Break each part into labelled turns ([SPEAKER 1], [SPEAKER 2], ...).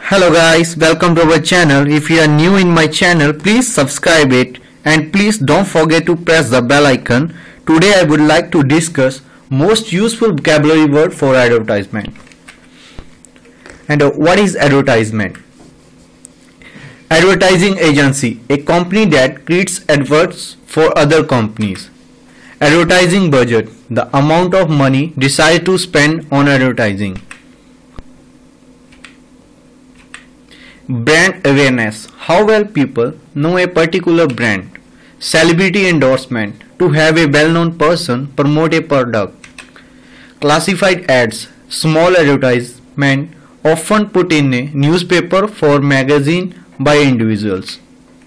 [SPEAKER 1] Hello guys, welcome to our channel. If you are new in my channel, please subscribe it and please don't forget to press the bell icon. Today I would like to discuss most useful vocabulary word for advertisement. And what is advertisement? Advertising agency, a company that creates adverts for other companies. Advertising budget, the amount of money decided to spend on advertising. Brand awareness, how well people know a particular brand. Celebrity endorsement, to have a well-known person promote a product. Classified ads, small advertisement often put in a newspaper or magazine by individuals.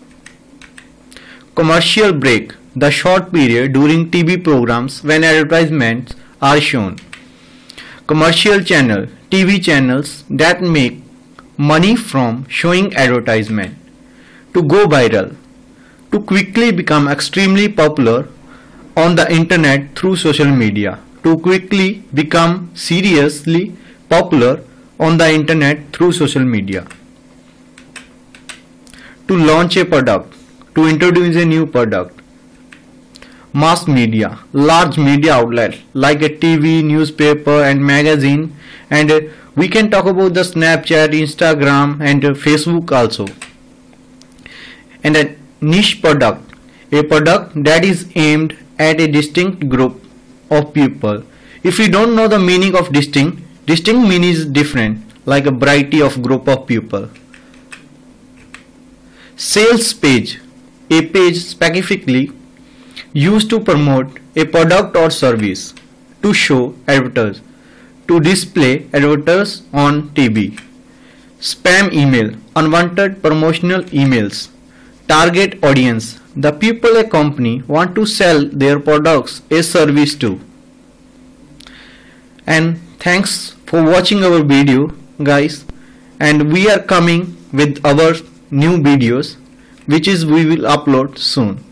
[SPEAKER 1] Commercial break, the short period during TV programs when advertisements are shown. Commercial channel, TV channels that make money from showing advertisement. To go viral, to quickly become extremely popular on the internet through social media. To quickly become seriously popular on the internet through social media. To launch a product, to introduce a new product. Mass media, large media outlet like a TV, newspaper and magazine, and we can talk about the Snapchat, Instagram and Facebook also. And a niche product, a product that is aimed at a distinct group of people. If you don't know the meaning of distinct meaning is different, like a variety of group of people. Sales page, a page specifically used to promote a product or service, to show advertise, to display advertise on TV. Spam email, unwanted promotional emails. Target audience, the people a company want to sell their products or service to. And thanks for watching our video guys, and we are coming with our new videos which is we will upload soon.